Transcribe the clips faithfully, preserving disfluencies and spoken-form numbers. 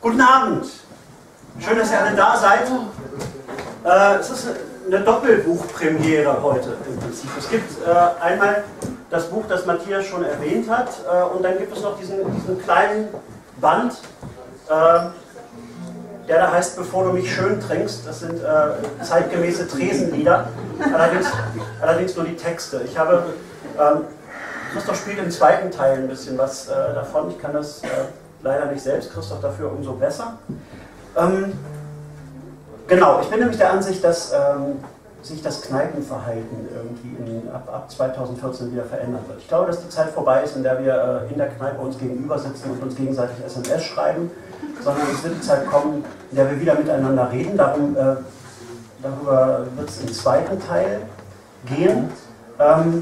Guten Abend! Schön, dass ihr alle da seid. Äh, es ist eine Doppelbuchpremiere heute im Prinzip. Es gibt äh, einmal das Buch, das Matthias schon erwähnt hat, äh, und dann gibt es noch diesen, diesen kleinen Band, äh, der da heißt Bevor du mich schön trinkst. Das sind äh, zeitgemäße Tresenlieder, allerdings, allerdings nur die Texte. Ich habe, ähm, Christoph spielt im zweiten Teil ein bisschen was äh, davon. Ich kann das äh, leider nicht selbst, Christoph dafür umso besser. Ähm, genau, ich bin nämlich der Ansicht, dass ähm, sich das Kneipenverhalten irgendwie in, ab, ab zweitausendvierzehn wieder verändern wird. Ich glaube, dass die Zeit vorbei ist, in der wir äh, in der Kneipe uns gegenüber sitzen und uns gegenseitig S M S schreiben, sondern es wird die Zeit kommen, in der wir wieder miteinander reden. Darum, äh, darüber wird es im zweiten Teil gehen. Ähm,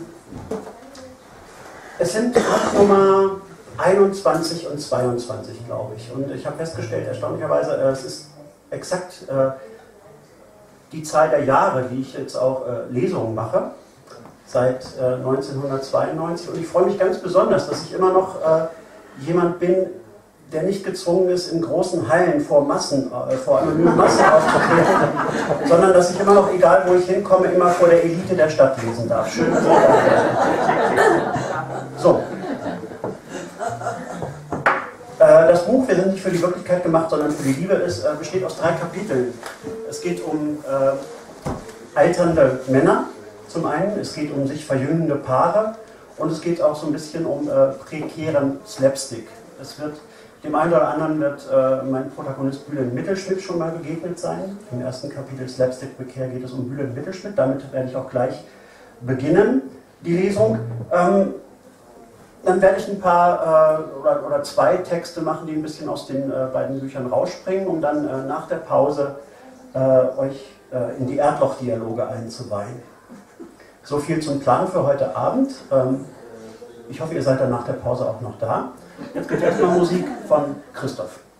es sind Nummer einundzwanzig und zweiundzwanzig, glaube ich. Und ich habe festgestellt, erstaunlicherweise, äh, es ist exakt äh, die Zahl der Jahre, die ich jetzt auch äh, Lesungen mache, seit äh, neunzehnhundertzweiundneunzig. Und ich freue mich ganz besonders, dass ich immer noch äh, jemand bin, der nicht gezwungen ist, in großen Hallen vor Massen, äh, vor anonymen Massen aufzutreten, sondern dass ich immer noch, egal wo ich hinkomme, immer vor der Elite der Stadt lesen darf. Schön, dass ihr da seid. So. Das Buch, wir sind nicht für die Wirklichkeit gemacht, sondern für die Liebe, ist, äh, besteht aus drei Kapiteln. Es geht um äh, alternde Männer zum einen, es geht um sich verjüngende Paare und es geht auch so ein bisschen um äh, prekären Slapstick. Es wird, dem einen oder anderen wird äh, mein Protagonist Bülent Mittelschmidt schon mal begegnet sein. Im ersten Kapitel Slapstick Prekär geht es um Bülent Mittelschmidt, damit werde ich auch gleich beginnen, die Lesung. Ähm, Dann werde ich ein paar äh, oder, oder zwei Texte machen, die ein bisschen aus den äh, beiden Büchern rausspringen, um dann äh, nach der Pause äh, euch äh, in die Erdlochdialoge einzuweihen. So viel zum Plan für heute Abend. Ähm, ich hoffe, ihr seid dann nach der Pause auch noch da. Jetzt gibt es erstmal Musik von Christoph.